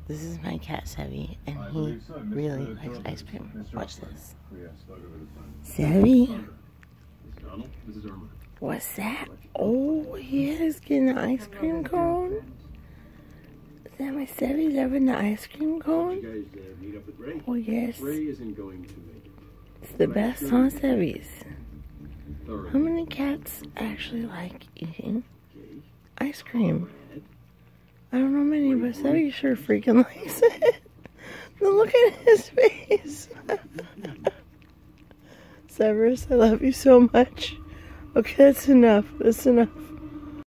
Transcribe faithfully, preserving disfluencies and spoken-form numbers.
This is my cat, Sevy, and he really likes ice cream. Watch this. Sevy? What's that? Oh, he is getting an ice cream cone? Is that my Sevy's having the ice cream cone? Oh, yes. It's the best, huh, Sevy's? How many cats actually like eating ice cream? I don't know many, but Sevy sure freaking likes it. Look at his face. Severus, I love you so much. Okay, that's enough. That's enough.